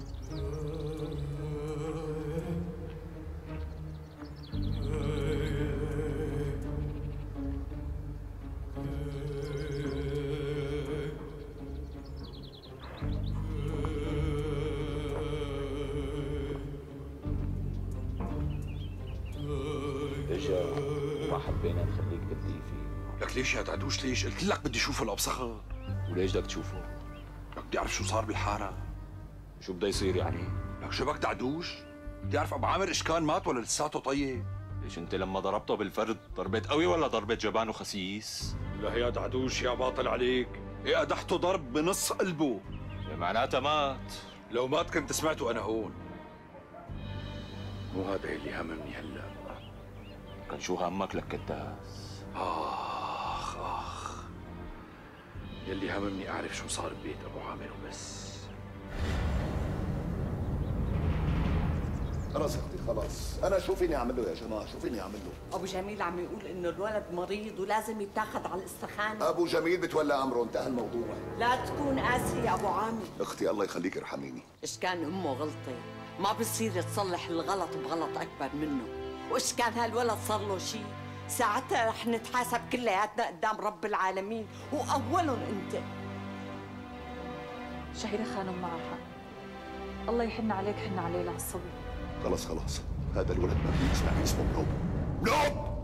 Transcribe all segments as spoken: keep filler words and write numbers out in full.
اجا وما حبينا نخليك بالضيفة. لك ليش يا دعدوش ليش؟ قلت لك بدي اشوفه لابصخه. وليش بدك تشوفه؟ لك بدي اعرف شو صار بالحارة. شو بده يصير يعني؟ لك شبك دعدوش؟ بدي اعرف ابو عامر ايش كان مات ولا لساته طيب؟ ليش انت لما ضربته بالفرد ضربت قوي ولا ضربت جبان وخسيس؟ لا يا دعدوش يا باطل عليك، ايه قدحته ضرب بنص قلبه. معناتها مات. لو مات كنت سمعته انا هون. مو هذا اللي هممني هلا. كان شو همك لك كداس؟ اخ اخ يلي هممني اعرف شو صار ببيت ابو عامر وبس. خلاص اختي خلاص، انا شو فيني اعمل له يا جماعه؟ شو فيني اعمل له؟ ابو جميل عم يقول انه الولد مريض ولازم يتاخذ على الاستخانه. ابو جميل بتولى امره، انتهى الموضوع. لا تكون قاسي يا ابو عامر. اختي الله يخليك ارحميني. ايش كان امه غلطه ما بصير تصلح الغلط بغلط اكبر منه، وايش كان هالولد صار له شيء ساعتها رح نتحاسب كلياتنا قدام رب العالمين واولهم انت. شهيرة خانم معها حق، الله يحن عليك حن عليه لهالصبي. خلاص خلاص، هذا الولد ما في يسمع اسمه بنوب بنوب.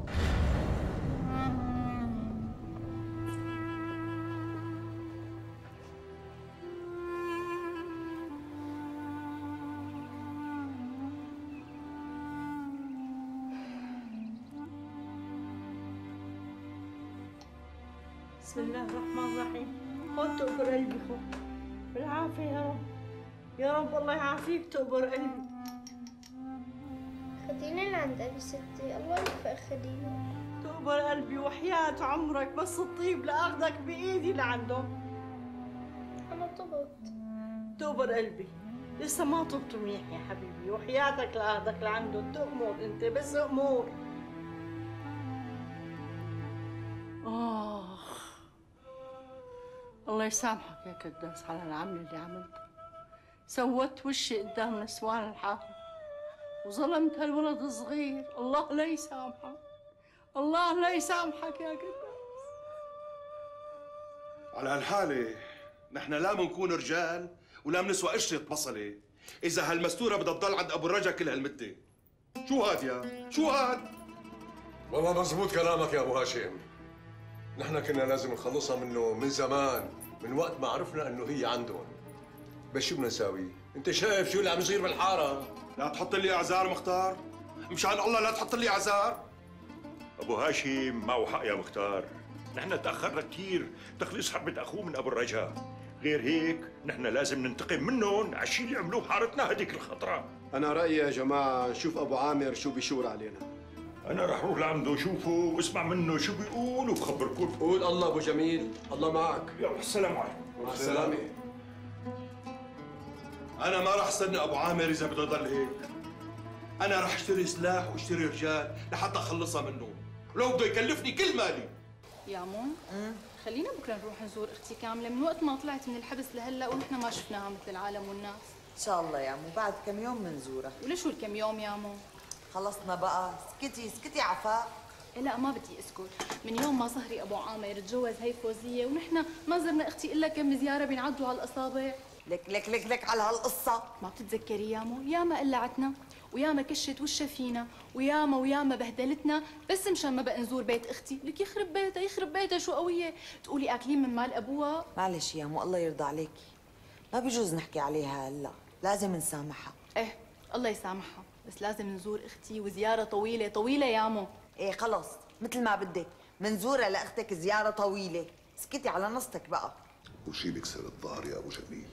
بسم الله الرحمن الرحيم. خذ تقبر قلبي، خذ بالعافية يا رب. يا رب الله يعافيك تقبر قلبي. خديني لعند أبي ستي، الله يوفق خديني. تقبر قلبي وحياة عمرك بس تطيب لأخذك بإيدي لعنده. أنا طبت. تقبر قلبي، لسه ما طبت منيح يا حبيبي، وحياتك لأخذك لعنده. تأمر أنت بس أمور. آخ الله يسامحك يا كداس على العمل اللي عملته. سوت وشي قدام نسوان الحارة وظلمت هالولد الصغير. الله لا يسامحك، الله لا يسامحك يا كداس. على هالحالة نحن لا منكون رجال ولا منسوى قشرة بصلة إذا هالمستورة بدها تضل عند أبو الرجا كل هالمدة. شو هاد يا؟ شو هاد؟ والله مزبوط كلامك يا أبو هاشم. نحن كنا لازم نخلصها منه من زمان، من وقت ما عرفنا انه هي عندهم. بس شو بدنا نساوي؟ انت شايف شو اللي عم يصير بالحاره؟ لا تحط لي اعذار مختار، مشان الله لا تحط لي اعذار. ابو هاشم معه حق يا مختار، نحن تاخرنا كثير تخليص حبه اخوه من ابو الرجاء. غير هيك نحن لازم ننتقم منهم على الشيء اللي عملوه بحارتنا هذيك الخطره. انا رايي يا جماعه نشوف ابو عامر شو بيشور علينا. أنا رح أروح لعنده أشوفه واسمع منه شو بيقول وبخبركم. قول الله أبو جميل، الله معك. يلا السلام عليكم. مع السلامة. أنا ما رح استنى أبو عامر إذا بده يضل هيك. أنا رح اشتري سلاح واشتري رجال لحتى أخلصها منه، ولو بده يكلفني كل مالي. يا مون خلينا بكره نروح نزور اختي كامله، من وقت ما طلعت من الحبس لهلا ونحن ما شفناها مثل العالم والناس. ان شاء الله يا مو بعد كم يوم منزورها. ولشو الكم يوم يا مون؟ خلصنا بقى. اسكتي اسكتي عفاء. لا ما بدي اسكت، من يوم ما صهري ابو عامر تجوز هي فوزيه ونحن ما زرنا اختي الا كم زياره بينعدوا على الاصابع. لك لك لك لك على هالقصه. ما بتتذكري يا مو؟ ياما قلعتنا وياما كشت وشها فينا وياما وياما بهدلتنا بس مشان ما بقى نزور بيت اختي. لك يخرب بيتها يخرب بيتها شو قويه، تقولي اكلين من مال ابوها. معلش يا مو الله يرضى عليكي، ما بيجوز نحكي عليها هلا، لازم نسامحها. ايه الله يسامحها، بس لازم نزور اختي وزياره طويله طويله يا مو. ايه خلص مثل ما بدك، منزورة لاختك زياره طويله. اسكتي على نصتك بقى. وشي بكسر الظهر يا ابو جميل؟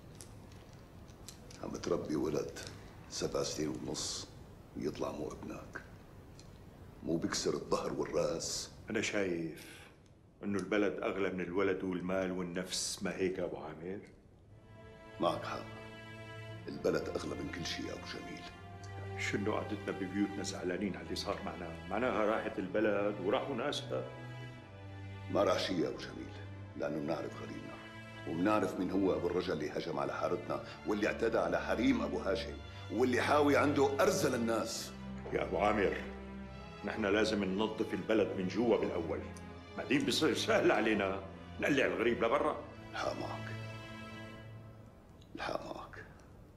عم تربي ولد سبع سنين ونص ويطلع مو ابنك، مو بكسر الظهر والراس؟ أنا شايف إنه البلد أغلى من الولد والمال والنفس، ما هيك يا أبو عامر؟ معك حق، البلد أغلى من كل شيء يا أبو جميل. شنو قعدتنا ببيوتنا زعلانين على اللي صار معنا؟ معناها راحت البلد وراحوا ناسها. ما راح شيء يا أبو جميل، لأنه بنعرف غليلنا. وبنعرف مين هو ابو الرجا اللي هجم على حارتنا واللي اعتدى على حريم ابو هاشم واللي حاوي عنده ارذل الناس. يا ابو عامر، نحن لازم ننظف البلد من جوا بالاول، بعدين بصير سهل علينا نقلع الغريب لبرا. الحق معك، الحق معك.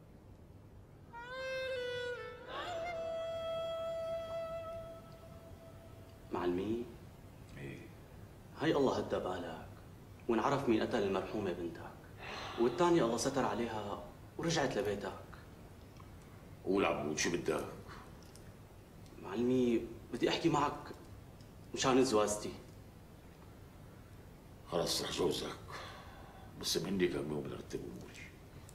معلمي، ايه هاي الله هدى بالك وانعرف مين قتل المرحومة بنتك، والثاني الله ستر عليها ورجعت لبيتك. قول عبود شو بدك؟ معلمي بدي احكي معك مشان زواجتي. خلص رح جوزك، بس مني كم يوم نرتب اموري.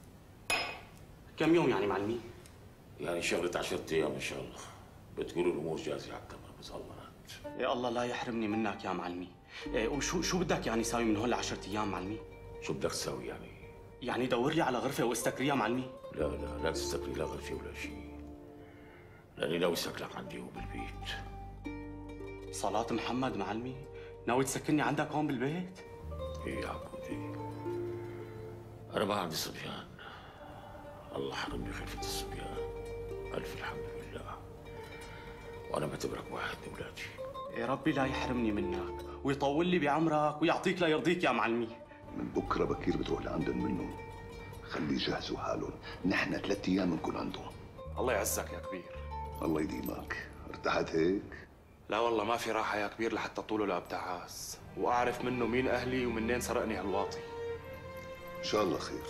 كم يوم يعني معلمي؟ يعني شغلة عشرة ايام ان شاء الله، بتكون الامور جاهزة على التمام بس الله مرات. يا الله لا يحرمني منك يا معلمي. إيه وشو شو بدك يعني ساوي من هول عشرة ايام معلمي؟ شو بدك تساوي يعني؟ يعني دور لي على غرفة واستكريها معلمي؟ لا لا لا تستكري لا غرفة ولا شيء، لاني ناوي سكنك عندي هون بالبيت. صلاة محمد معلمي، ناوي تسكنني عندك هون بالبيت؟ ايه يا عبودي، انا ما عندي صبيان، الله حرمني خلفة الصبيان، الف الحمد لله، وانا بعتبرك واحد من اولادي. يا ربي لا يحرمني منك ويطول لي بعمرك ويعطيك لا يرضيك يا معلمي. من بكره بكير بتروح لعندهم منهم، خلي يجهزوا حالهم، نحن ثلاث ايام نكون عندهم. الله يعزك يا كبير. الله يديمك، ارتحت هيك؟ لا والله ما في راحة يا كبير لحتى طوله لابتعاس واعرف منه مين اهلي ومنين سرقني هالواطي. ان شاء الله خير،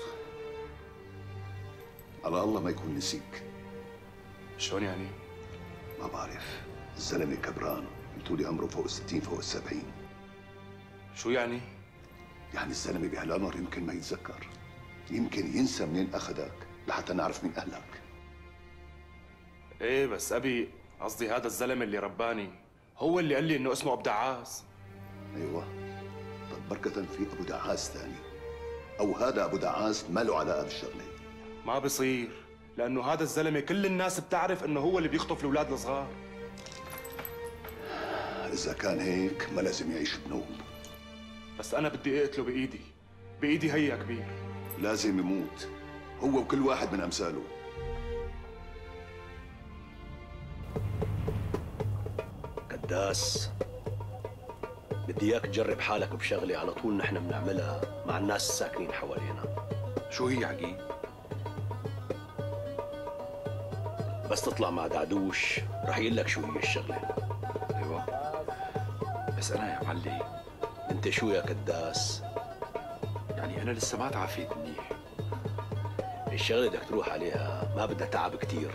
على الله ما يكون نسيك. شلون يعني؟ ما بعرف، الزلمه كبران، قلتوا لي عمره فوق الستين فوق السبعين. شو يعني؟ يعني الزلمه بهالعمر يمكن ما يتذكر، يمكن ينسى منين اخذك لحتى نعرف مين اهلك. ايه بس ابي قصدي هذا الزلمه اللي رباني هو اللي قال لي انه اسمه ابو دعاس. ايوه، طب بركة في ابو دعاس ثاني، او هذا ابو دعاس ما له علاقه بالشغله. ما بصير، لانه هذا الزلمه كل الناس بتعرف انه هو اللي بيخطف الاولاد الصغار. اذا كان هيك ما لازم يعيش بنوب. بس انا بدي اقتله بايدي، بايدي هي يا كبير. لازم يموت هو وكل واحد من امثاله. قداس، بدي اياك تجرب حالك بشغله على طول نحن بنعملها مع الناس الساكنين حوالينا. شو هي عقيل؟ بس تطلع مع دعدوش رح يقول لك شو هي الشغله. ايوه بس انا يا معلي. انت شو يا قداس؟ يعني انا لسه ما تعافيت منيح. الشغله بدك تروح عليها ما بدها تعب كثير.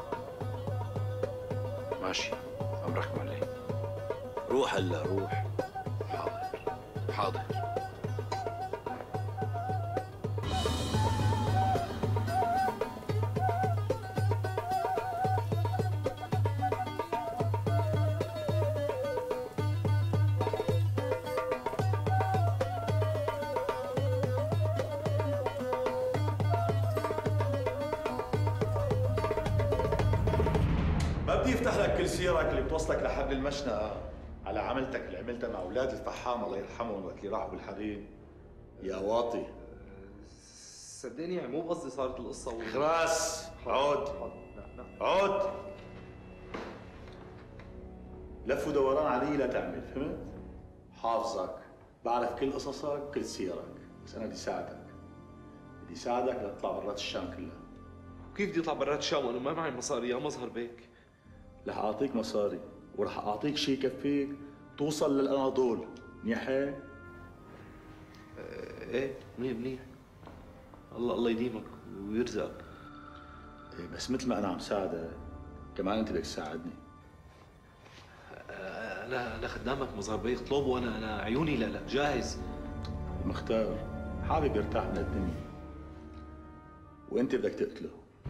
ماشي امرك معلي. روح هلا روح. حاضر حاضر. ما بدي يفتح لك كل سيرك اللي بتوصلك لحبل المشنقة على عملتك اللي عملتها مع اولاد الفحام الله يرحمهم وقت اللي راحوا بالحريم. يا واطي صدقني يعني مو بقصدي صارت القصه و... خلاص عود عود. لف ودوران علي لا تعمل، فهمت؟ حافظك، بعرف كل قصصك كل سيرك، بس انا بدي ساعدك، بدي ساعدك لتطلع برات الشام كلها. وكيف بدي اطلع برات الشام وانا ما معي مصاري يا مظهر بيك؟ رح اعطيك مصاري ورح اعطيك شيء يكفيك توصل للاناضول، منيح هيك؟ ايه منيح منيح. الله الله يديمك ويرزقك. ايه بس مثل ما انا عم ساعدك كمان انت بدك تساعدني. انا انا خدامك مظهر بيك، اطلبه وانا انا عيوني لا لا جاهز. مختار حابب يرتاح من الدنيا وانت بدك تقتله.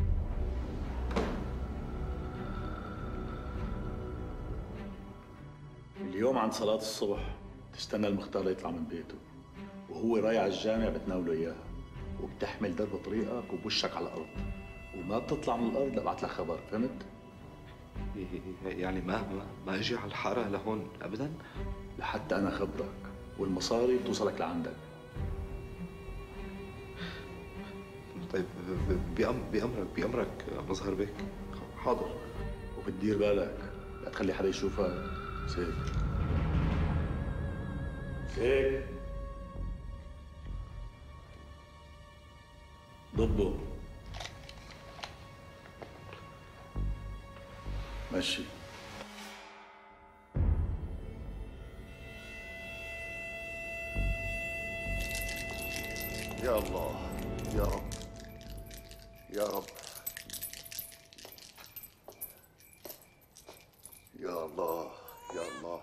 اليوم عند صلاة الصبح تستنى المختار يطلع من بيته، وهو رايح على الجامع بتناوله اياها، وبتحمل درب طريقك وبوشك على الارض، وما بتطلع من الارض لابعت لك خبر، فهمت؟ يعني ما ما, ما اجي على الحاره لهون ابدا؟ لحتى انا خبرك والمصاري توصلك لعندك. بأم... بأمرك بأمرك مظهر بك. حاضر. وبتدير بالك لا تخلي حدا يشوفك. سيف سيف ضبه. مشي. يا الله يا رب يا رب يا الله يا الله.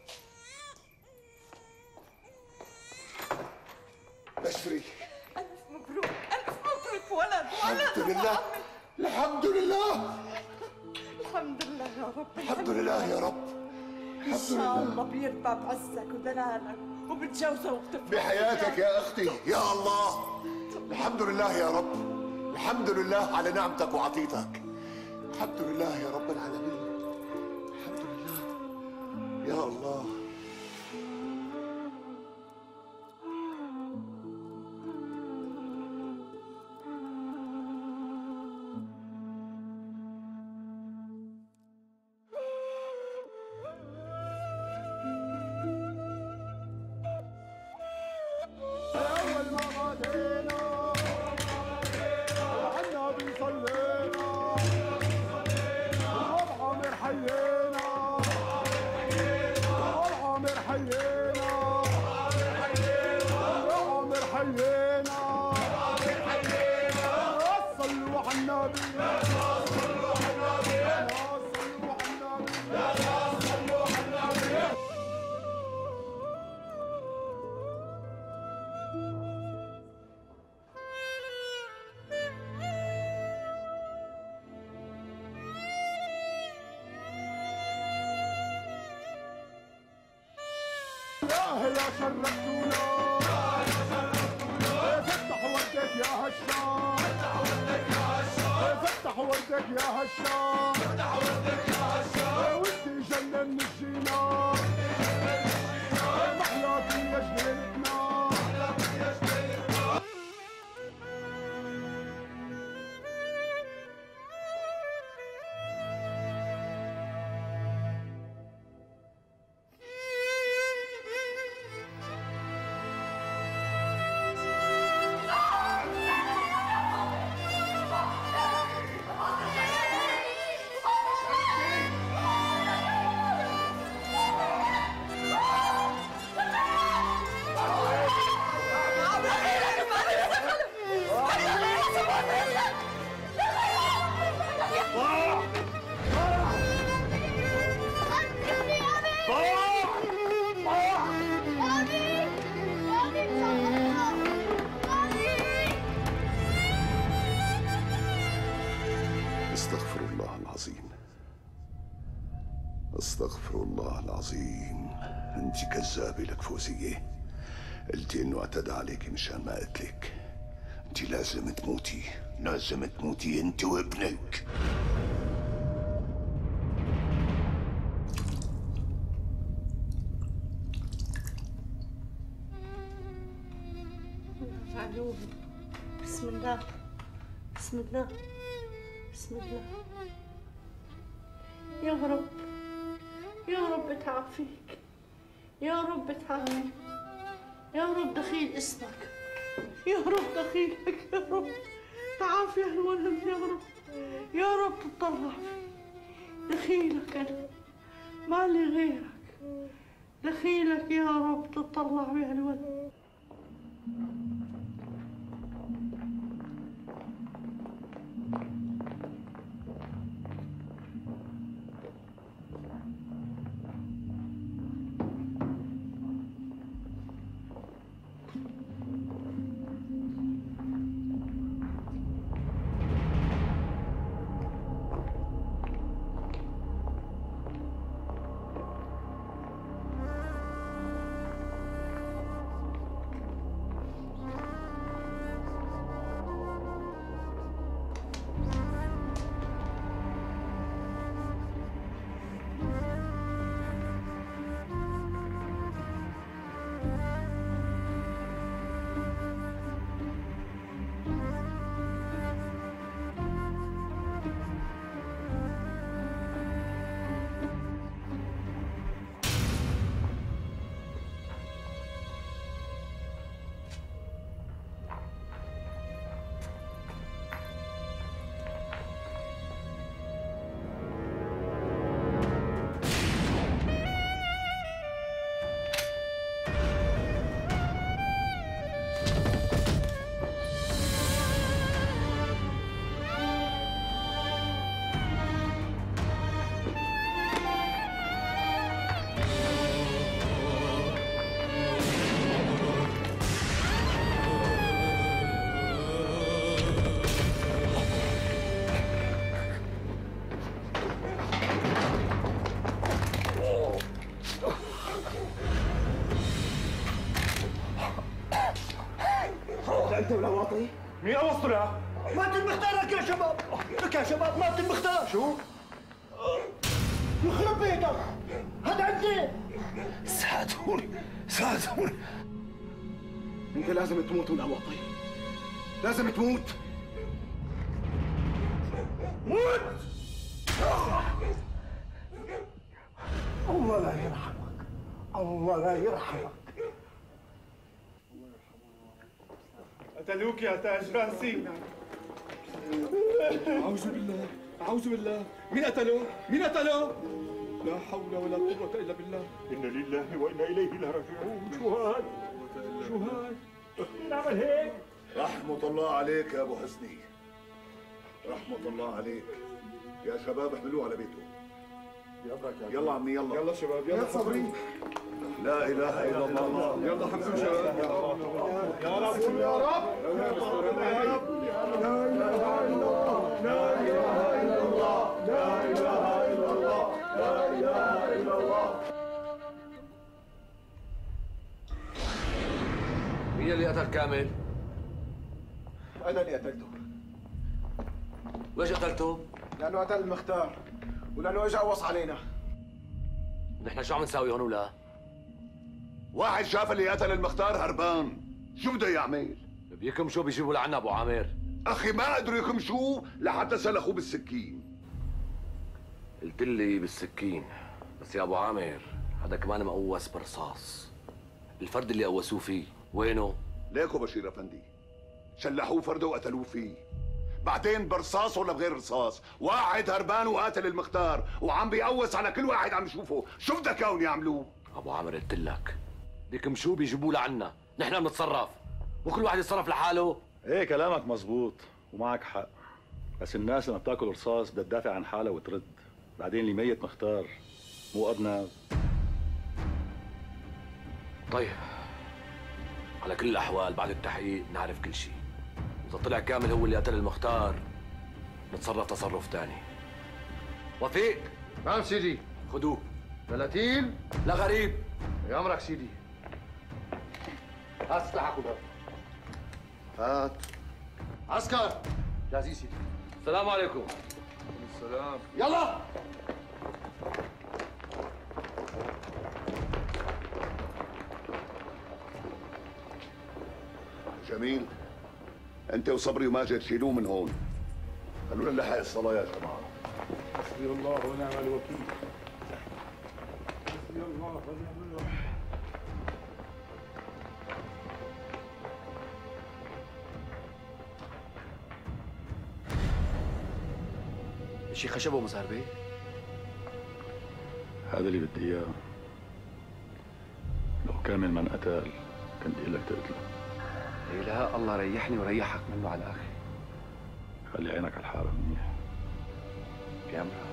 بشري ألف مبروك ألف مبروك ولد ولد. الحمد لله الحمد لله الحمد لله يا رب. الحمد لله يا رب. إن شاء الله بيربى بعزك ودلالك وبتجوزه وبتفرح بحياتك يا أختي. يا الله الحمد لله يا رب. الحمد لله على نعمتك وعطيتك. الحمد لله يا رب العالمين. الحمد لله يا الله. يا شرفتونا فتح وردك يا هشام. فتح وردك يا هشام. ودي جنن الجنان. محلاكي يا جنينتنا. استغفر الله العظيم استغفر الله العظيم. انت كذابه لك فوزيه. قلتي انه اعتدى عليكي مشان ما قتلك. انت لازم تموتي لازم تموتي انت وابنك. معلوم. بسم الله بسم الله بسم الله. يا رب يا رب تعافيك يا رب تعافيك يا رب دخيل اسمك يا رب دخيلك يا رب تعافي هالولد يا رب يا رب تطلع فيه. دخيلك أنا ما لي غيرك. دخيلك يا رب تطلع بهالولد. واطي؟ مين قوصته يا؟ مات المختار لك يا شباب، لك يا شباب مات المختار. شو؟ يخرب بيتك، هذا عندي. ساعدوني ساعدوني. انت لازم تموت ولا واطي، لازم تموت. موت. الله لا يرحمك، الله لا يرحمك. قتلوك يا تاج راسينا. أعوذ بالله، أعوذ بالله. مين قتله؟ مين قتله؟ لا حول ولا قوة إلا بالله. إنا لله وإنا إليه راجعون. شو هاد؟ شو هاد؟ مين عمل هيك؟ رحمة الله عليك يا أبو حسني، رحمة الله عليك. يا شباب احملوه على بيته. يلا عمي يلا. يلا شباب يلا صبري. لا إله إلا الله. يلا حمزة شباب. يا رب يا رب يا رب يا رب. لا إله إلا الله، لا إله إلا الله، لا إله إلا الله، لا إله إلا الله. مين اللي قتل كامل؟ أنا اللي قتلته. ليش قتلته؟ لأنه قتل المختار ولأنه إجا قوص علينا. نحن شو عم نساوي هون ولا؟ واحد شاف اللي قتل المختار هربان، شو بده يعمل؟ بيكمشوا بيجيبوا لعنا ابو عامر. اخي ما قدروا يكمشوه لحتى سلخوه بالسكين. قلت لي بالسكين، بس يا ابو عامر هذا كمان مقوس برصاص. الفرد اللي قوسوه فيه وينه؟ ليكو بشير افندي، شلحوه فرده وقتلوه فيه. بعدين برصاص ولا بغير رصاص، واحد هربان وقاتل المختار وعم بيقوس على كل واحد عم يشوفه، شو بدك اياهم يعملوه؟ ابو عامر قلت لك بيكمشوه بيجيبوه لعنا، نحن بنتصرف وكل واحد يتصرف لحاله. ايه كلامك مزبوط ومعك حق، بس الناس لما بتاكل رصاص بدها تدافع عن حالها وترد. بعدين اللي ميت مختار مو أرنب. طيب على كل الأحوال بعد التحقيق نعرف كل شيء. إذا طلع كامل هو اللي قتل المختار نتصرف تصرف تاني. وفيق. نعم سيدي. خدوه. ثلاثين. لا غريب. يا أمرك سيدي. هات سلاحك خدها. هات. عسكر. جاهزين سيدي. السلام عليكم. السلام. يلا. جميل، انت وصبري وماجد شيلوه من هون. خلونا نلحق الصلاة يا جماعة. حسبي الله ونعم الوكيل. حسبي الله ونعم الوكيل. شي خشب ومسار بيه؟ هذا اللي بدي اياه. لو كامل من قتل كنت بدي لك تقتله. إيه لا الله ريحني وريحك منه على الاخر. خلي عينك على الحارة منيح. كاميرا.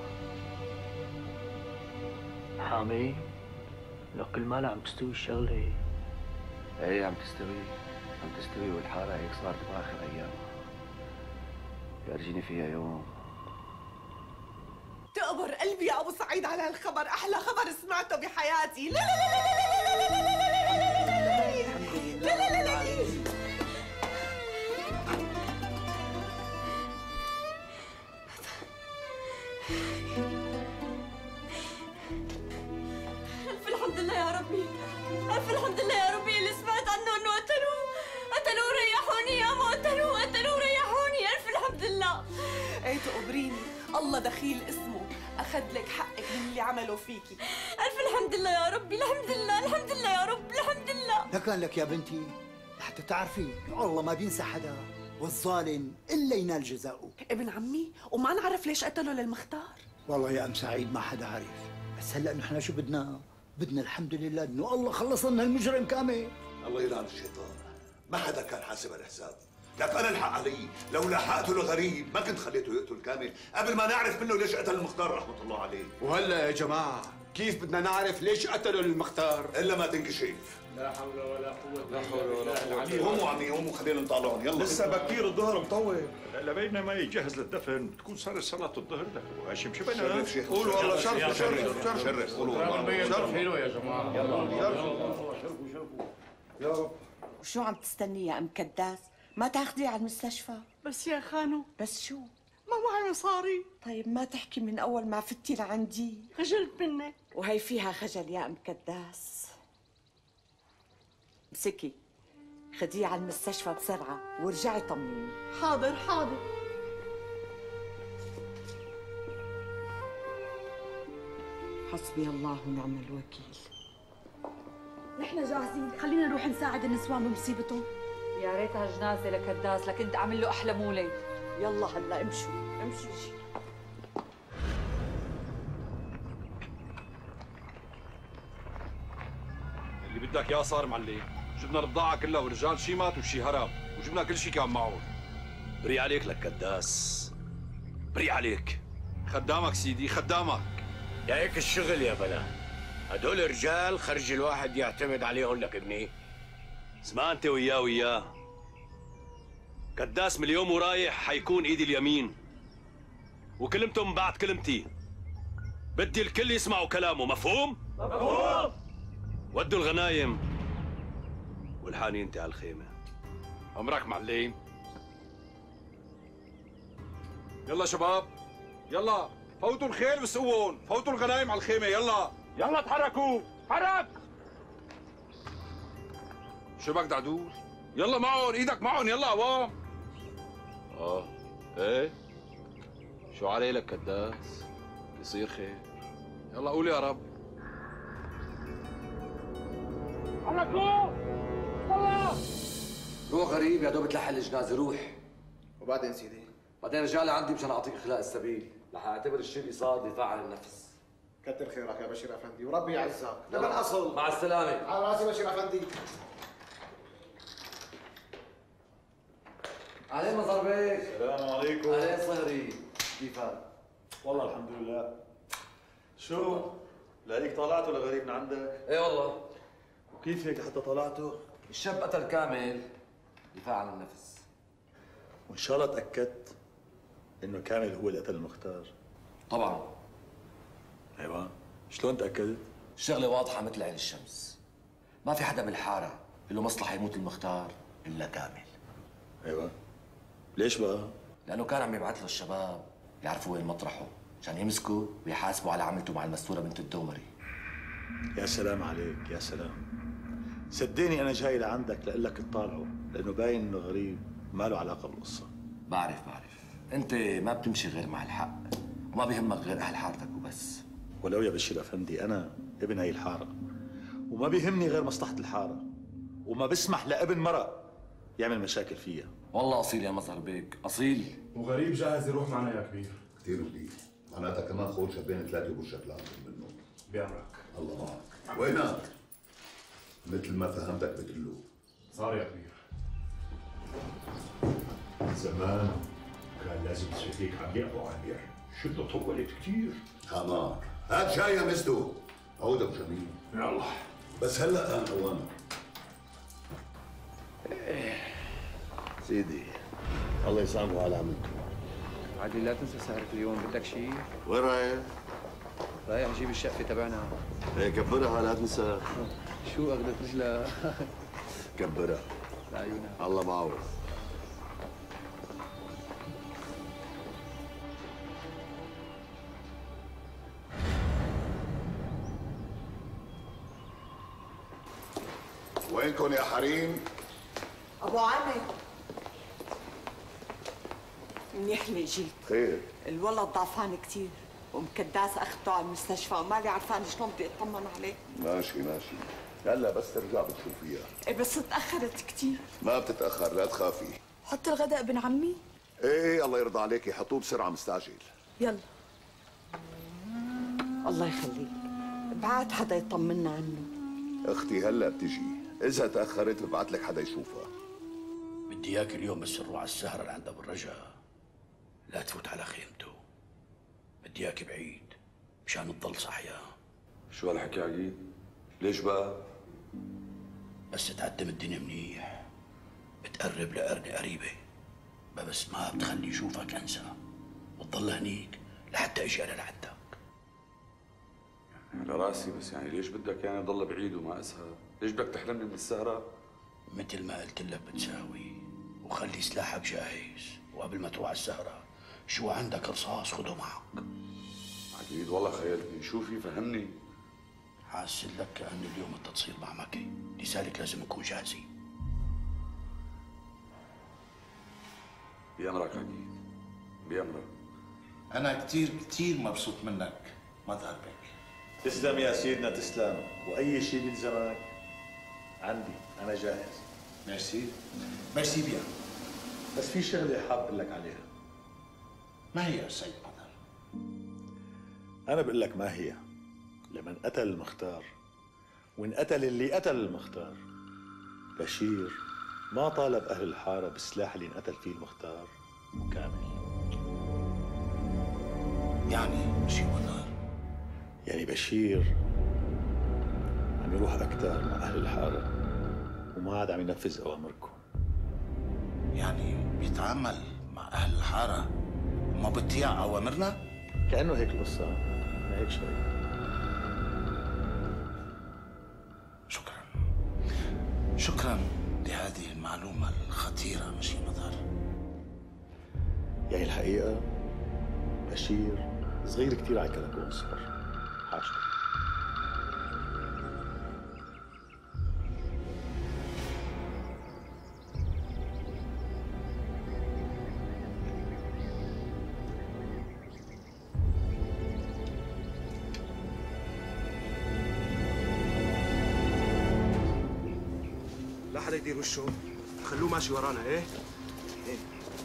حامي لو كل ما عم تستوي الشغلة. ايه عم تستوي، عم تستوي والحارة هيك صارت بآخر أيامها. يرجيني فيها يوم. تقبر قلبي يا أبو سعيد على هالخبر، أحلى خبر سمعته بحياتي. لا لا لا لا لا لا لا لا لا لا. ألف الحمد لله يا ربي، ألف الحمد لله يا ربي اللي سمعت عنه إنه قتلوه، قتلوه ريحوني يا ما قتلوه، قتلوه ريحوني، ألف الحمد لله. إيه تقبريني، الله دخيل اسمه، أخذ لك حقك من اللي عمله فيكي. ألف الحمد لله يا ربي، الحمد لله، الحمد لله يا رب، الحمد لله. لكان لك يا بنتي لحتى تعرفي الله ما بينسى حدا، والظالم إلا ينال جزاؤه. ابن عمي، وما نعرف ليش قتلوا للمختار. والله يا أم سعيد ما حدا عارف، بس هلا نحن شو بدنا؟ بدنا الحمد لله إنه الله خلص لنا المجرم كامل. الله يلعن الشيطان، ما حدا كان حاسب الحساب. لك انا الحق علي، لو لحقته الغريب ما كنت خليته يقتل كامل قبل ما نعرف منه ليش قتل المختار رحمه الله عليه. وهلا يا جماعه كيف بدنا نعرف ليش قتلوا المختار؟ الا ما تنكشف. لا حول ولا قوه لا حول ولا قوه. قوموا عمي قوموا خلينا نطالعهم يلا. لسه بكير الظهر مطول. لبينا ما يجهز للدفن تكون صارت صلاه الظهر لك ابو هاشم. شو بدنا؟ شرف شيخ. قولوا والله شرف شرف شرف شرف. قولوا شرف حلو يا جماعه. يلا شرفوا شرفوا يا رب. وشو عم تستني يا ام كداس؟ ما تاخديه على المستشفى؟ بس يا خانو. بس شو؟ ما معي مصاري. طيب ما تحكي من أول ما فتي لعندي؟ خجلت منك. وهي فيها خجل يا أم كداس. امسكي خديه على المستشفى بسرعة ورجعي طمنيني. حاضر حاضر. حسبي الله ونعم الوكيل. نحن جاهزين، خلينا نروح نساعد النسوان بمصيبتهم. يا ريتها جنازة لكداس لكنت أعمل له أحلى مولد. يلا هلا امشوا امشوا. اللي بدك اياه صار معلم. جبنا البضاعة كلها والرجال شي مات وشي هرب وجبنا كل شي كان معهم. بري عليك لك كداس. بري عليك. خدامك سيدي خدامك. يا هيك الشغل يا بلا. هدول رجال خرج الواحد يعتمد عليهم لك ابني. اسمع انت وياه وياه. كداس من اليوم ورايح حيكون ايدي اليمين. وكلمته بعد كلمتي. بدي الكل يسمعوا كلامه، مفهوم؟ مفهوم. ودوا الغنايم والحاني انت على الخيمة. امرك معلم. يلا شباب يلا فوتوا الخيل بسقوهم، فوتوا الغنايم على الخيمة يلا. يلا تحركوا حرك. شو بك دعدول؟ يلا معهم ايدك معهم يلا عوام. اه ايه شو علي لك كداس؟ يصير خير. يلا قول يا رب. حركوا يلا. روح غريب يا دوب تلحق الجنازه روح. وبعدين سيدي؟ بعدين رجع لعندي مشان اعطيك اخلاء السبيل، رح اعتبر الشيء اللي صار دفاع عن النفس. كتر خيرك يا بشير افندي وربي يعزك. يلا. لبن اصل. مع السلامه. على راسي بشير افندي. علي مظهر بيك. السلام عليكم. علي صهري. كيفك؟ والله الحمد لله. شو؟ لاقيك طلعت ولا غريب من عندك؟ ايه والله. وكيف هيك حتى طلعته؟ الشاب قتل كامل دفاع عن النفس. وان شاء الله تاكدت انه كامل هو اللي قتل المختار. طبعا. ايوه، شلون تاكدت؟ الشغله واضحه مثل عين الشمس. ما في حدا بالحاره له مصلحه يموت المختار الا كامل. ايوه. ليش بقى؟ لانه كان عم يبعث له الشباب يعرفوا وين مطرحه عشان يمسكوا ويحاسبوا على عملته مع المستوره بنت الدومري. يا سلام عليك يا سلام. صدقني انا جاي لعندك لاقول لك اطالعه لانه باين انه غريب ما له علاقه بالقصه. بعرف بعرف، انت ما بتمشي غير مع الحق وما بيهمك غير اهل حارتك وبس. ولو يا بشير افندي انا ابن هي الحاره وما بيهمني غير مصلحه الحاره وما بسمح لابن مرأة يعمل مشاكل فيها. والله اصيل يا مظهر بيك اصيل. وغريب جاهز يروح معنا يا كبير. كثير منيح. معناتها كمان خذ شابين ثلاثه وبرشك لعندهم منه. بأمرك. الله معك. وينك؟ مثل ما فهمتك بتقول له. صار يا كبير. زمان كان لازم تصير هيك عم ابو عامر. شو طولت كثير. حمار. هات شاي يا مستو. عود ابو جميل. يلا. بس هلا انا اوانك. سيدي الله يسامحه على عملته. عادي لا تنسى سهرة اليوم، بدك شيء؟ وين رايح؟ رايح اجيب الشقفة تبعنا. ايه كبرها لا تنسى. شو اغلط رجلها؟ كبرها. لعيونها. الله معه. وينكم يا حريم؟ ابو عامر منيح لي جيت. خير. الولد ضعفان كثير ومكداس اخذته على المستشفى ومالي عرفانه شلون بدي اطمن عليه. ماشي ماشي. هلا بس ترجع بتشوفيها. ايه بس تاخرت كثير. ما بتتاخر لا تخافي. حط الغداء ابن عمي. ايه الله يرضى عليكي حطوه بسرعه مستعجل. يلا. الله يخليك. ابعت حدا يطمنا عنه. اختي هلا بتجي، اذا تاخرت ببعث لك حدا يشوفها. بدي اياك اليوم بس نروح على السهره اللي عند ابو الرجا. لا تفوت على خيمته. بدي اياك بعيد مشان تضل صحيا. شو هالحكي عقيد؟ ليش بقى؟ بس تقدم الدنيا منيح بتقرب لقرنة قريبة، بس ما بتخلي يشوفك انسى وتضل هنيك لحتى اجي انا لعندك. على راسي بس يعني ليش بدك يعني ضل بعيد وما اسهر؟ ليش بدك تحرمني من السهرة؟ مثل ما قلت لك بتساوي وخلي سلاحك جاهز، وقبل ما تروح على السهرة شو عندك رصاص خده معك. عقيد والله خيرتني، شو في فهمني؟ حاسس لك كأن اليوم بدها تصير معمكة، لذلك لازم نكون جاهزين. بأمرك عقيد، بأمرك. أنا كتير كتير مبسوط منك مظهر بك. تسلم يا سيدنا تسلم، وأي شيء بيلزمك عندي، أنا جاهز. ميرسي ميرسي بيان. بس في شغلة حاب أقول لك عليها. ما هي يا سيد مظهر؟ أنا بقول لك ما هي. لمن قتل المختار وانقتل اللي قتل المختار، بشير ما طالب أهل الحارة بالسلاح اللي انقتل فيه المختار وكامل. يعني شو مظهر؟ يعني بشير عم يروح أكتر مع أهل الحارة وما عاد عم ينفذ أوامركم. يعني بيتعامل مع أهل الحارة وما بيطيع أوامرنا؟ كأنه هيك القصة، ما هيك شوي. شكرا شكرا لهذه المعلومة الخطيرة مشي مظهر. يعني الحقيقة بشير صغير كتير على كلامكم الصغر. حاشا. لا حدا يدير وشه، خلوه ماشي ورانا. ايه ايه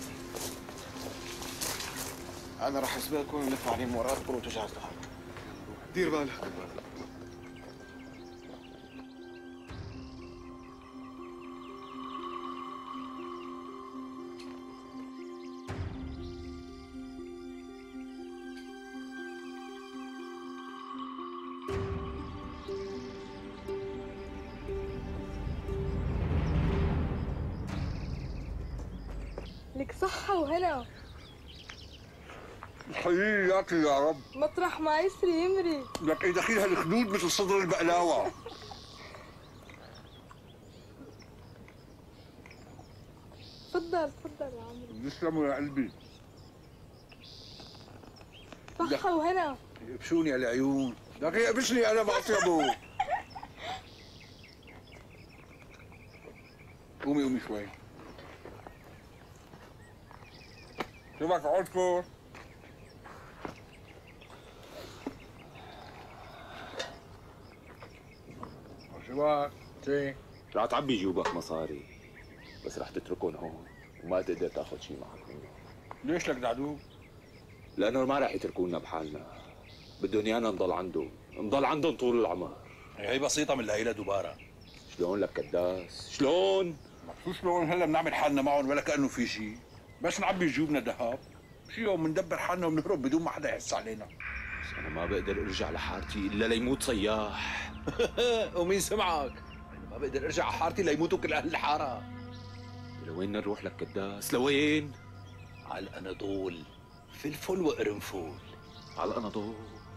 انا راح اسبقكم ونلف عليهم وراكم وتجهز لحالك. دير بالك. لك صحة وهنا. حياك يا رب. مطرح ما يسري يمري. لك ايه دخيل هالخدود مثل صدر البقلاوة. تفضل تفضل يا عمري. يسلموا يا قلبي. صحة وهنا. يبشوني على العيون. لك يقبشني انا بعصيبه. قومي قومي شوي. شوفك عودكم. شوفك شي. رح تعبي جيوبك مصاري، بس رح تتركهم هون وما تقدر تاخذ شيء معك منهم. ليش لك دعدو؟ لانه ما رح يتركونا بحالنا، بدهم ايانا نضل عندهم، نضل عندهم طول العمر. هي بسيطة من العيلة دبارة. شلون لك كداس؟ شلون؟ شو شلون هلا بنعمل حالنا معهم ولا كأنه في شيء، بس نعبي جيوبنا ذهب، شي يوم بندبر حالنا وبنهرب بدون ما حدا يحس علينا. بس انا ما بقدر ارجع لحارتي الا ليموت صياح. ومين سمعك؟ أنا ما بقدر ارجع على حارتي ليموتوا كل اهل الحارة. لوين نروح لك كداس؟ لوين؟ على الأناضول، فلفل وقرنفول. على الأناضول.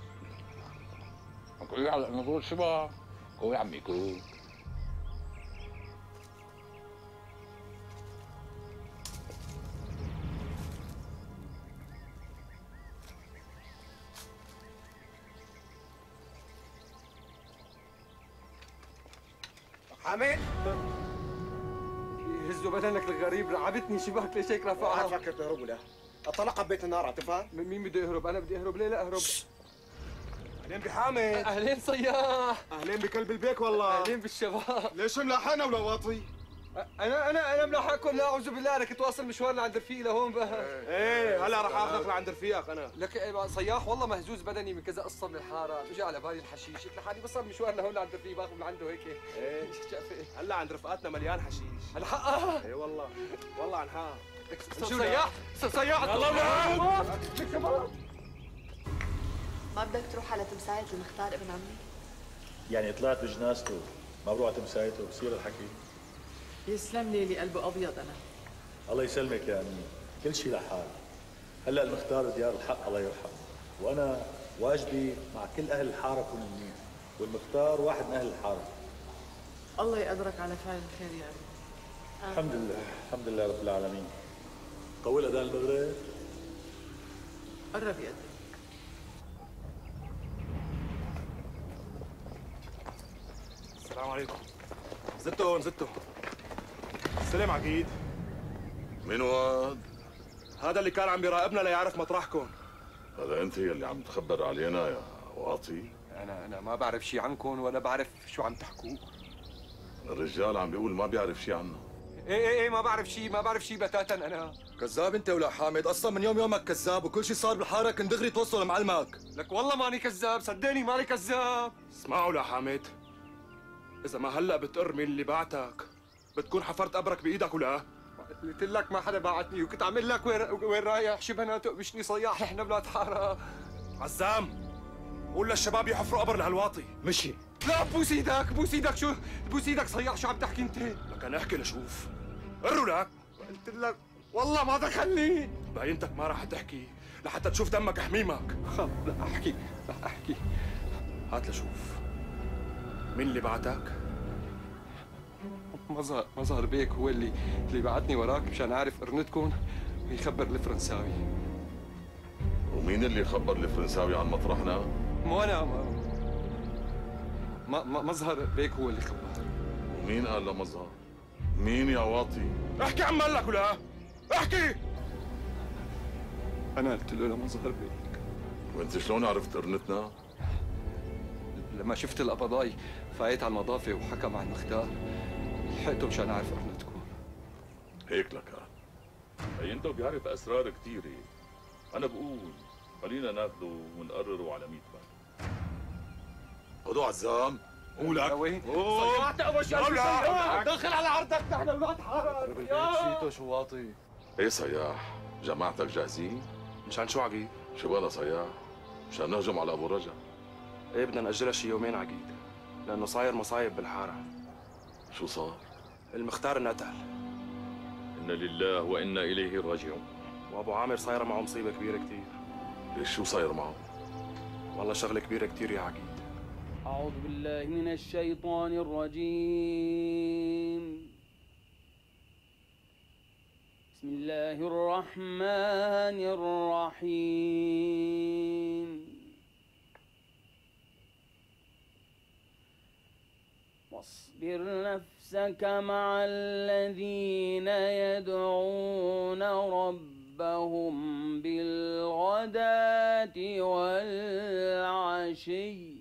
ايه على الأناضول شبا؟ كو يا عمي كو. حامد يهزوا بدنك الغريب، رعبتني شباك ليش هيك رفعها؟ ما فكر تهرب ولا؟ اطلقها ببيت النار عطفان؟ مين بده يهرب؟ انا بدي اهرب. ليه لا اهرب؟ اهلين بحامد. اهلين صياح. اهلين بكلب البيك والله. اهلين بالشباب. ليش ملاحقنا ولا واطي؟ انا انا انا ملاحقكم. لا اعوذ بالله، انا كنت واصل مشوار لعند رفيقي لهون بقى. ايه هلا رح اخذك لعند رفيقك انا. لك صياح والله مهزوز بدني من كذا قصه من الحاره، اجى على بالي الحشيش، قلت لحالي بصل مشوار لهون لعند رفيقي باخذ من عنده هيك. ايه هلا عند رفقاتنا مليان حشيش. هلا حقها؟ ايه والله والله عن حقها. صياح صياح الله ما بدك تروح على تمساية المختار ابن عمي؟ يعني طلعت بجنازته ما بروح على تمسايته بصير الحكي. يسلم لي اللي قلبه ابيض انا. الله يسلمك يا امين، كل شيء لحاله. هلا المختار ديار الحق الله يرحمه، وانا واجبي مع كل اهل الحاره اكون منيح، والمختار واحد من اهل الحاره. الله يقدرك على فعل الخير يا ابي. الحمد لله الحمد لله رب العالمين. طول اذان المغرب. قرب يا أدري. السلام عليكم. زتون زتون. سلام عقيد. مين واد؟ هذا اللي كان عم بيراقبنا ليعرف مطرحكم. هذا انت اللي عم تخبر علينا يا واطي؟ انا انا ما بعرف شيء عنكم ولا بعرف شو عم تحكوا. الرجال عم بيقول ما بيعرف شيء عنا. ايه ايه ايه ما بعرف شيء، ما بعرف شيء بتاتا انا. كذاب انت ولا حامد، اصلا من يوم يومك كذاب وكل شيء صار بالحاره كنت دغري توصل لمعلمك. لك والله ماني كذاب، صدقني ماني كذاب. اسمعوا لحامد، إذا ما هلا بتقر مين اللي بعتك بتكون حفرت قبرك بإيدك ولا؟ قلت لك ما حدا بعتني وكنت عامل لك وين وين رايح شبه تقبشني صياح، احنا بلاد حاره. عزام قول للشباب يحفروا قبر لهالواطي. مشي. لا بوس ايدك بوس ايدك، شو بوس ايدك صياح، شو عم تحكي انت؟ لك انا احكي لشوف. قروا لك. قلت لك والله ما دخلني. باينتك ما راح تحكي لحتى تشوف دمك حميمك. لا احكي لا احكي. هات لشوف مين اللي بعتك؟ مظهر مظهر بيك هو اللي اللي بعتني وراك مشان اعرف قرنتكم ويخبر الفرنساوي. ومين اللي خبر الفرنساوي عن مطرحنا؟ مو انا ما ما مظهر بيك هو اللي خبر. ومين قال لمظهر؟ مين يا واطي؟ احكي عم لك ولا؟ احكي. انا قلت له لمظهر بيك. وانت شلون عرفت قرنتنا؟ لما شفت القبضاي فايت على المضافه وحكى مع المختار، لحقته مشان اعرف قرنتكم. هيك لك بينته بيعرف اسرار كثيره. انا بقول خلينا ناخده ونقرره على مية بال. خذوا عزام. قولك وين؟ صيحت اول شيء دخل على عرضك، نحن بلاد حاره. شيتو شو واطي؟ ايه صياح، جماعتك جاهزين؟ مشان شو عقيد؟ شو بلا صياح؟ مشان نهجم على ابو رجا. ايه بدنا نأجلها شي يومين عقيد، لأنه صاير مصايب بالحارة. شو صار؟ المختار انقتل. إنا لله وإنا إليه راجعون. وأبو عامر صايرة معه مصيبة كبيرة كتير. ليش شو صاير معه؟ والله شغلة كبيرة كتير يا عقيد. أعوذ بالله من الشيطان الرجيم. بسم الله الرحمن الرحيم. واصبر نفسك مع الذين يدعون ربهم بالغداة والعشي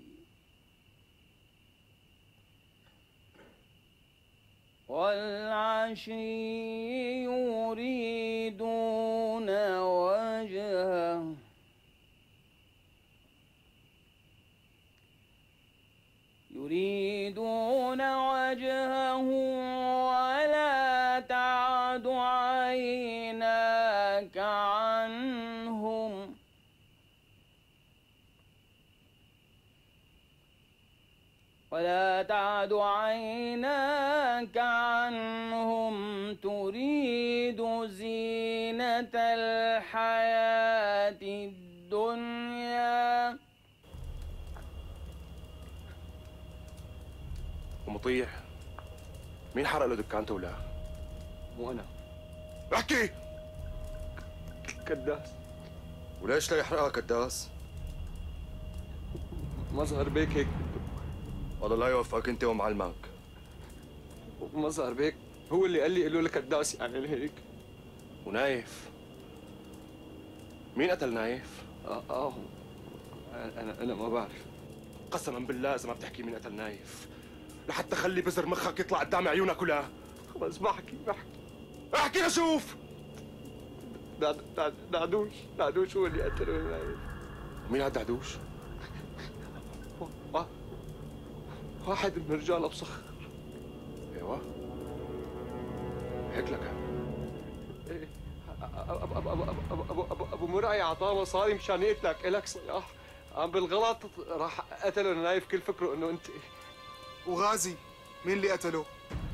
والعشي يريدون وجهه يريدون وجهه ولا تعد عيناك عنهم ولا تعد عيناك عنهم تريد زينة الحياة الدنيا. ومطيع مين حرق له دكانته ولا؟ مو انا. احكي. كداس. وليش لا يحرقها كداس؟ مظهر بيك هيك. والله لا يوفقك انت ومعلمك. مظهر بيك هو اللي قال لي قالوا لك كداس يعني هيك. ونايف مين قتل نايف؟ اه اه انا انا ما بعرف. قسما بالله اذا ما بتحكي مين قتل نايف لحتى خلي بزر مخك يطلع قدام عيونك ولا؟ خلص بحكي بحكي. احكي لشوف. دعدوش دعدوش هو اللي قتله نايف. مين هاد دعدوش؟ واحد من رجال ابو صخر. ايوه هيك لك. ايه ابو ابو ابو ابو ابو ابو مرعي اعطاه مصاري مشان يقتلك، الك صياح عم بالغلط راح قتله نايف، كل فكره انه انت. وغازي مين اللي قتله؟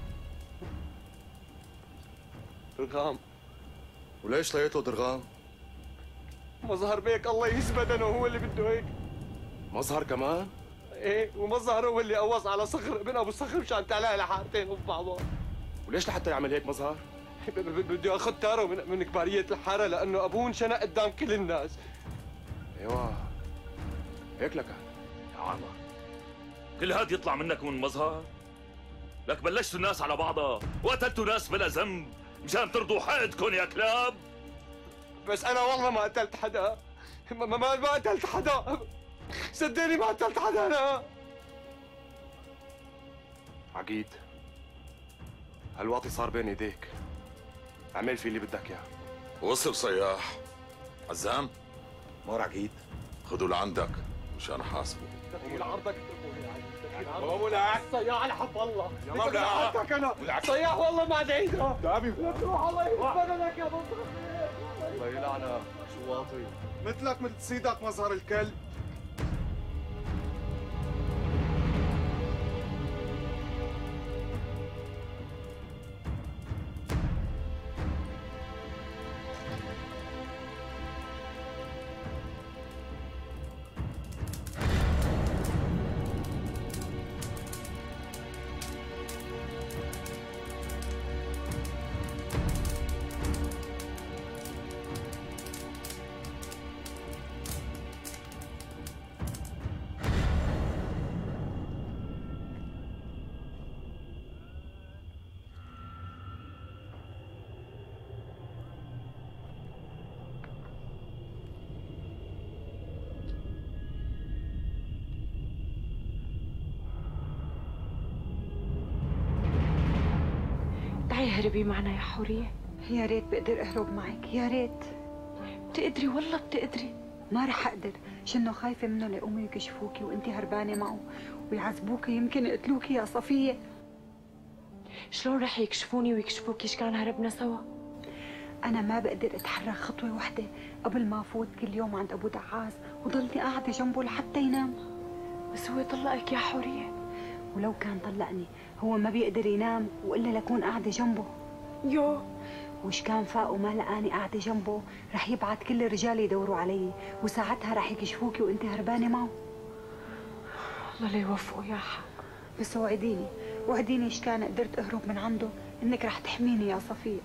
درغام. وليش لقيته درغام؟ مظهر بيك الله يزبدنه هو اللي بده هيك. مظهر كمان؟ ايه ومظهر هو اللي قوص على صخر ابن ابو صخر مشان تعلق لحارتين في بعضهم. وليش لحتى يعمل هيك مظهر؟ بدي اخذ تاره من, من كباريه الحاره لانه ابوه انشنق قدام كل الناس. ايوه هيك لك يا عمر كل هاد يطلع منك من مظهر؟ لك بلشتوا الناس على بعضها وقتلتوا ناس بلا ذنب مشان ترضوا حقدكم يا كلاب. بس انا والله ما قتلت حدا، ما ما, ما قتلت حدا، صدقني ما قتلت حدا انا. عقيد هالواطي صار بين ايديك، اعمل في اللي بدك اياه. وصل صياح. عزام مار عقيد خذوا لعندك مشان احاسبه. تقول عرضك اتركوني مولاي صياح على حب الله يا مولاي حقك انا صياح والله ما ادعيها دابي روح الله يبارك يا ابو الله يلعنك شو واطي مثلك مثل سيدك مظهر الكلب. تعي اهربي معنا يا حورية. يا ريت بقدر اهرب معك، يا ريت. بتقدري والله بتقدري. ما رح اقدر، شنو خايفة منه ليقوموا يكشفوكي وانتي هربانة معه ويعذبوكي يمكن يقتلوكي يا صفية. شلون رح يكشفوني ويكشفوكي ايش كان هربنا سوا؟ أنا ما بقدر أتحرك خطوة واحدة قبل ما أفوت كل يوم عند أبو دعاس وضلني قاعدة جنبه لحتى ينام. بس هو طلقك يا حورية. ولو كان طلقني هو ما بيقدر ينام وإلا لكون قاعدة جنبه. يو وش كان فاق وما لقاني قاعدة جنبه رح يبعت كل الرجال يدوروا علي وساعتها رح يكشفوكي وانت هربانة معه. الله لا يوفقه يا حق. بس وعديني وعديني إيش كان قدرت أهرب من عنده إنك رح تحميني يا صفية.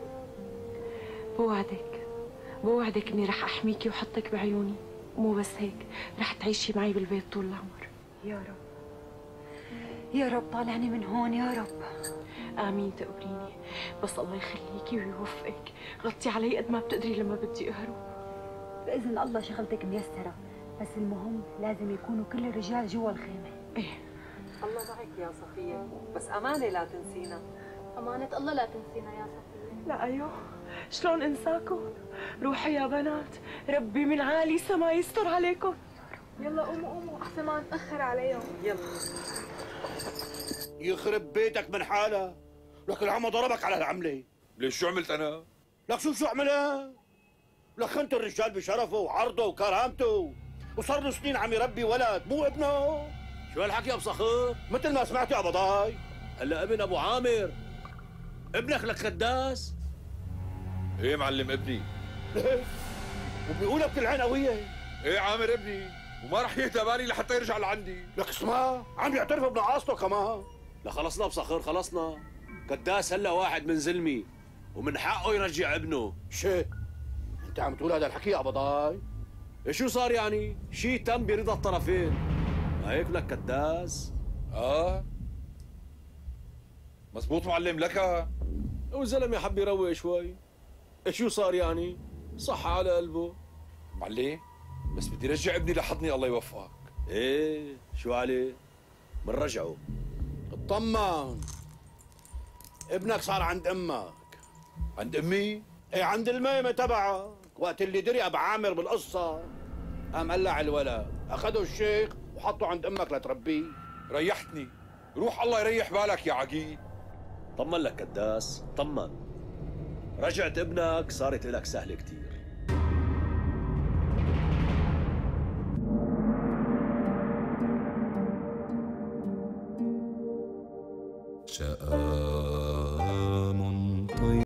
بوعدك بوعدك إني رح أحميكي وحطك بعيوني، ومو بس هيك رح تعيشي معي بالبيت طول العمر. يا رب يا رب طالعني من هون يا رب. آمين تقبريني، بس الله يخليكي ويوفقك، غطي علي قد ما بتقدري لما بدي أهرب. بإذن الله شغلتك ميسرة، بس المهم لازم يكونوا كل الرجال جوا الخيمة. إيه الله معك يا صفية، بس أمانة لا تنسينا. أمانة الله لا تنسينا يا صفية. لا أيوه شلون انساكم؟ روحوا يا بنات، ربي من عالي سما يستر عليكم. يلا قوموا قوموا احسن ما نتاخر عليهم. يلا يخرب بيتك من حالها، لك العمى ضربك على العمله. ليش شو عملت انا؟ لك شو شو عملها؟ لك خنت الرجال بشرفه وعرضه وكرامته، وصار له سنين عم يربي ولد مو ابنه. شو هالحكي يا ابو صخور؟ مثل ما سمعت يا بضاي. هلا ابن ابو عامر ابنك لك كداس؟ ايه معلم ابني. وبيقولها بكل عين قويه. ايه عامر ابني، وما رح يهدى بالي لحتى يرجع لعندي. لك اسمع عم يعترف بنقاصته كمان. لا خلصنا بصخر خلصنا. كداس هلا واحد من زلمي ومن حقه يرجع ابنه. شي انت عم تقول هذا الحكي يا بضاي؟ شو صار يعني؟ شيء تم برضا الطرفين. ما هيك لك كداس؟ اه مزبوط معلم لك. والزلمه حب يروق شوي. شو صار يعني؟ صح على قلبه. معلم بس بدي رجع ابني لحضني الله يوفقك. ايه شو عليه؟ منرجعه. اطمن ابنك صار عند امك. عند امي؟ ايه عند الميمه تبعك. وقت اللي دري ابو عامر بالقصه قام قلع الولد، اخذه الشيخ وحطه عند امك لتربيه. ريحتني، روح الله يريح بالك يا عقيد. طمن لك كداس، طمن. رجعت ابنك صارت لك سهله كثير. شقاق